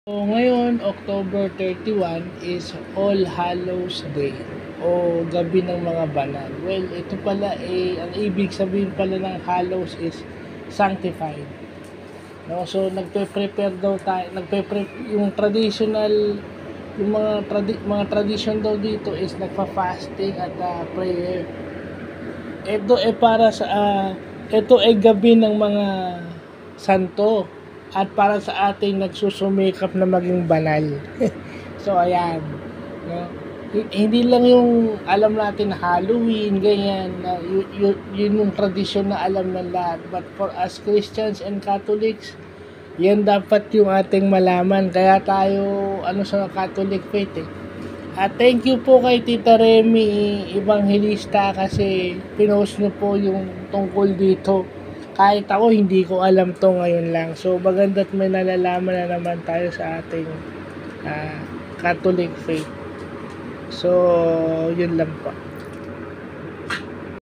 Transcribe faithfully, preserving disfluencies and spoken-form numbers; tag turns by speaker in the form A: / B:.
A: So, ngayon, October thirty-one is All Hallows Day o Gabi ng mga Banal. Well, ito pala eh, ang ibig sabihin pala ng Hallows is sanctified. No? So, nagpe-prepare daw tayo, nagpe-prepare, yung traditional, yung mga, tradi- mga tradition daw dito is nagpa-fasting at uh, prayer. Ito eh para sa, uh, ito ay gabi ng mga santo at para sa ating nagsusumikap na maging banal. So ayan, no? Hindi lang yung alam natin Halloween, ganyan, na y- y- yun yung tradisyon na alam ng lahat. But for us Christians and Catholics, yan dapat yung ating malaman. Kaya tayo, ano sa Catholic faith eh. At thank you po kay Tita Remy Evangelista kasi pinost nyo po yung tungkol dito. Kahit ako hindi ko alam to ngayon lang. So maganda't may nalalaman na naman tayo sa ating uh, Catholic faith. So yun lang po.